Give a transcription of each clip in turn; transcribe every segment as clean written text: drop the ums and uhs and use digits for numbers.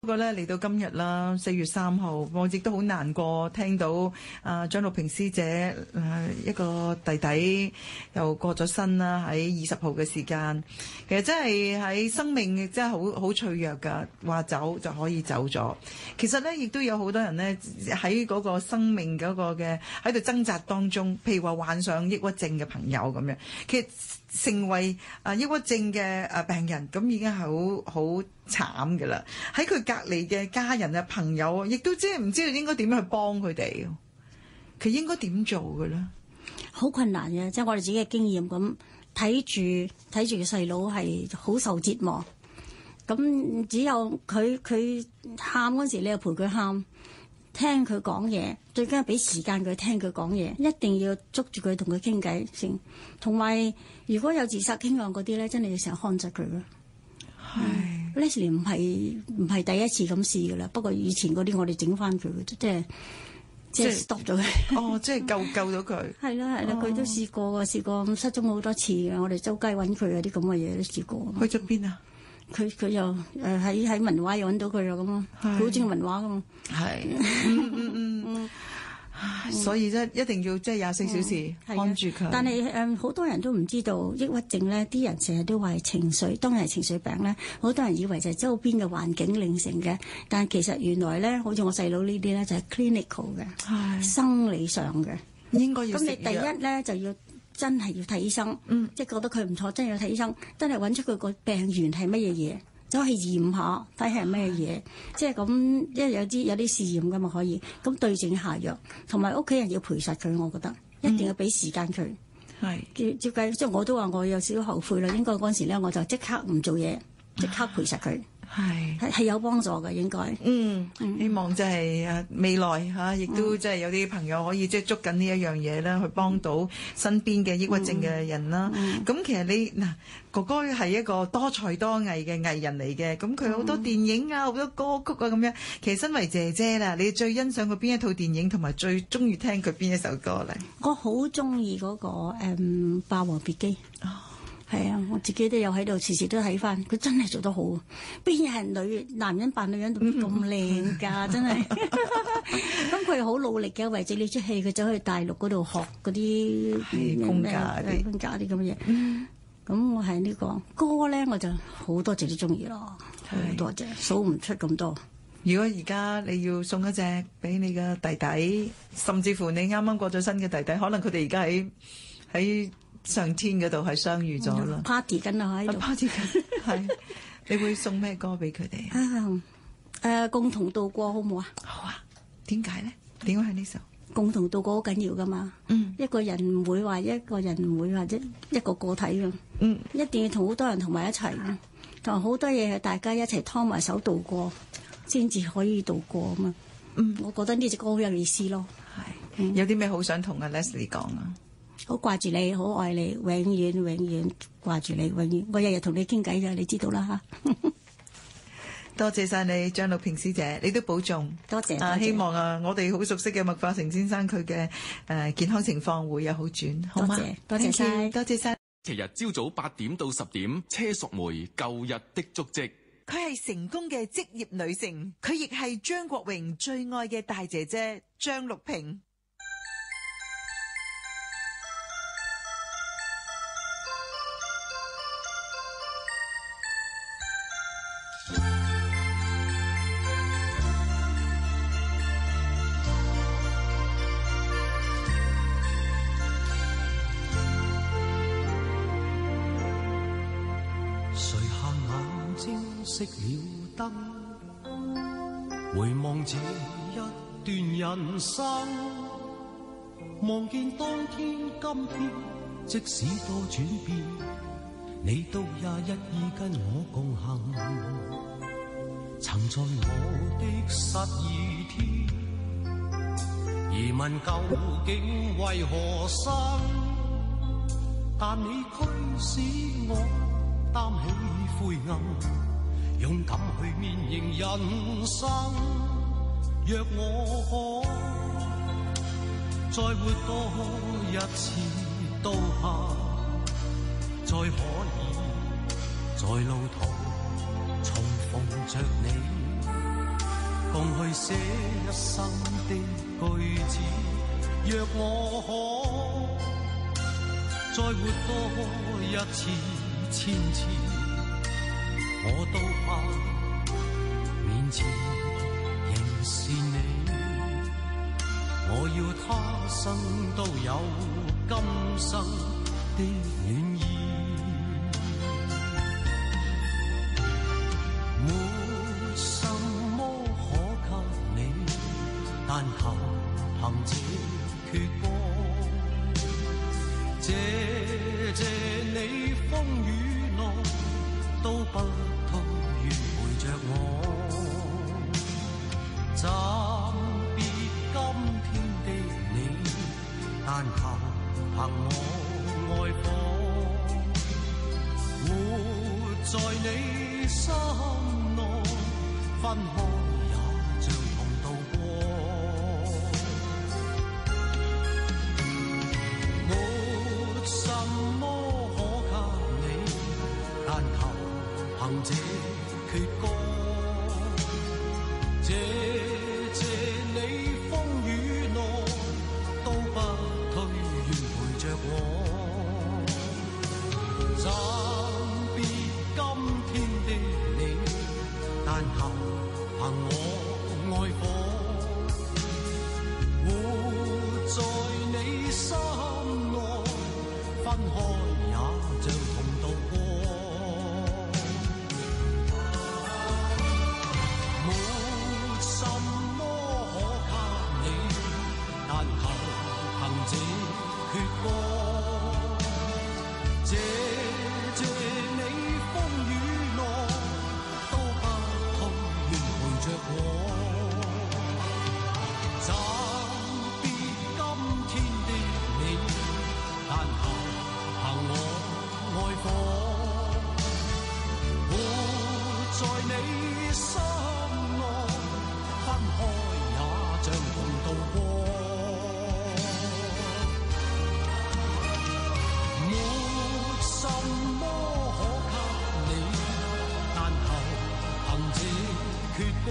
不過咧嚟到今日啦，4月3號，我亦都好難過聽到張陸平師姐一個弟弟又過咗身啦，喺20號嘅時間。其實真係喺生命真係好脆弱㗎，話走就可以走咗。其實咧亦都有好多人咧喺嗰個生命嗰個嘅喺度掙扎當中，譬如話患上抑鬱症嘅朋友咁樣，其實成為抑鬱症嘅病人，咁已經係好慘㗎啦。喺佢隔離嘅家人啊朋友，亦都即係唔知道應該點樣去幫佢哋。佢應該點做㗎咧？ 好困難嘅，即係我哋自己嘅經驗咁睇住個細佬係好受折磨。咁只有佢喊嗰時，你又陪佢喊，聽佢講嘢，最緊係俾時間佢聽佢講嘢，一定要捉住佢同佢傾偈先。同埋如果有自殺傾向嗰啲咧，真係要成日看實佢嘅。係 Leslie 唔係第一次咁試㗎啦，不過以前嗰啲我哋整翻佢，即係 stop 咗佢。 哦，即係救到佢。係啦，佢都試過失蹤好多次嘅，我哋周街揾佢啊，啲咁嘅嘢都試過。 去咗邊啊？ 佢又喺文華又揾到佢啊，咁咯，佢好中意文華噶嘛。係， 所以一定要即係24小時看住佢。 但係好多人都唔知道抑鬱症咧，啲人成日都話係情緒，當然係情緒病咧。好多人以為就係周邊嘅環境令成嘅，但係其實原來咧，好似我細佬呢啲咧就係 clinical 嘅，生理上嘅。 應該要食藥。 咁你第一咧就要真係要睇醫生，即係覺得佢唔錯，真係要睇醫生，真係揾出佢個病源係乜嘢嘢，走去驗下睇係乜嘢嘢，即係咁，因為有啲試驗噶嘛可以，咁對症下藥，同埋屋企人要陪實佢，我覺得一定要俾時間佢。係照計，即係我都話我有少少後悔啦，應該嗰陣時咧我就即刻唔做嘢，即刻陪實佢。係有幫助嘅，應該。 希望即係未來亦都即係有啲朋友可以即係捉緊呢一樣嘢啦，去幫到身邊嘅抑鬱症嘅人啦。咁其實你哥哥係一個多才多藝嘅藝人嚟嘅，咁佢好多電影啊，好多歌曲啊咁樣。其實身為姐姐啦，你最欣賞佢邊一套電影，同埋最中意聽佢邊一首歌咧？ 我好中意嗰個《霸王別姬》。係啊，我自己都有喺度，時時都睇翻，佢真係做得好。邊係男人扮女人咁靚㗎，真係。咁佢好努力嘅，為咗呢出戲，佢走去大陸嗰度學嗰啲功架啲咁嘅嘢。咁我係呢個歌咧，我就好多隻都中意咯，好多隻數唔出咁多。 如果而家你要送一隻俾你嘅弟弟，甚至乎你啱啱過咗身嘅弟弟，可能佢哋而家喺上天嗰度係相遇咗啦 ，party 緊啊喺度 ，party 緊係。你會送咩歌俾佢哋？ 共同度過好唔好啊？ 好啊。點解咧？點解係呢首？ 共同度過好緊要噶嘛。一個人唔會話一個人唔會或者一個個體噶。一定要同好多人同埋一齊，同埋好多嘢係大家一齊拖埋手度過，先至可以度過啊嘛。我覺得呢隻歌好有意思咯。 係。有啲咩好想同阿 Leslie 講啊？ 好掛住你，好愛你，永遠永遠掛住你，永遠我日日同你傾偈㗎，你知道啦嚇。 多謝晒你，張陸平師姐，你都保重。 多謝。 希望我哋好熟悉嘅麥化成先生佢嘅健康情況會有好轉，好嗎？ 多謝晒， 多謝晒。 其日朝早8點到10點，車淑梅舊日的足跡。 佢係成功嘅職業女性，佢亦係張國榮最愛嘅大姐姐張陸平。 熄了燈，回望這一段人生，望見當天今天，即使多轉變，你都也一意跟我共行。曾在我的失意天，疑問究竟為何生，但你驅使我擔起灰暗，勇敢去面迎人生。若我可再活多一次都怕，再可以在路途重逢着你。 共去寫一生的句子。若我可再活多一次千次，我都怕面前仍是你。我要他生都有今生的暖意。沒什麼可給你，但求憑這闕歌，謝謝你風雨內都不退願陪着我，暫別今天的你，但求憑我愛火，活在你心內，分開也像同渡過。沒什麼可給你，但求憑這闕歌，謝謝你風雨內都不退願陪着我，暫別今天的你，但求憑我愛火，活在你心內，分開也像同渡過。沒什麼可給你，但求憑這闕歌，謝謝你風雨內都不退願陪着我，暫別今天的你，但求憑我愛火，活在你心內，分開也像同渡過。沒什麼可給你，但求憑這闕歌，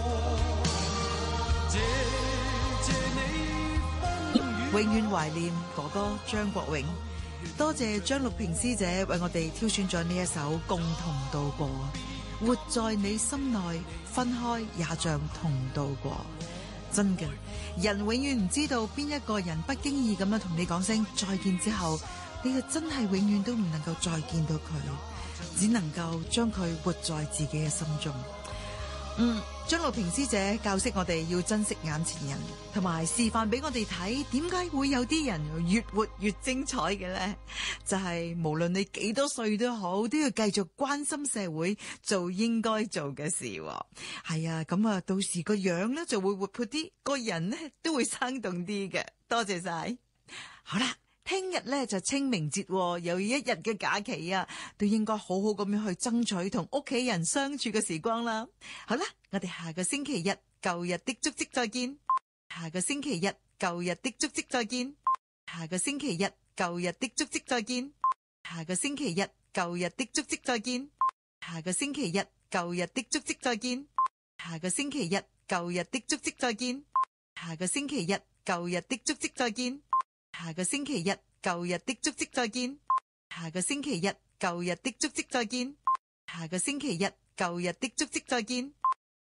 謝謝你風雨。 永遠懷念哥哥張國榮，多謝張綠萍師姐為我哋挑選咗呢一首《共同渡過》，活在你心內，分開也像同渡過。真嘅，人永遠唔知道邊一個人不經意咁樣同你講聲再見之後，你就真係永遠都唔能夠再見到佢，只能夠將佢活在自己嘅心中。張綠萍師姐教識我哋要珍惜眼前人，同埋示範俾我哋睇點解會有啲人越活越精彩嘅呢？就係無論你幾多歲都好，都要繼續關心社會，做應該做嘅事。係啊，咁啊，到時個樣咧就會活潑啲，個人咧都會生動啲嘅。多謝晒。好啦。聽日咧就清明節，又要一日嘅假期啊，都應該好好咁樣去爭取同屋企人相處嘅時光啦。好啦，我哋下個星期日舊日的足跡再見。下個星期日舊日的足跡再見。下個星期日舊日的足跡再見。下個星期日舊日的足跡再見。下個星期日舊日的足跡再見。下個星期日舊日的足跡再見。下個星期日舊日的足跡再見。下個星期日舊日的足跡再見。下個星期日舊日的足跡再見。下個星期日舊日的足跡再見。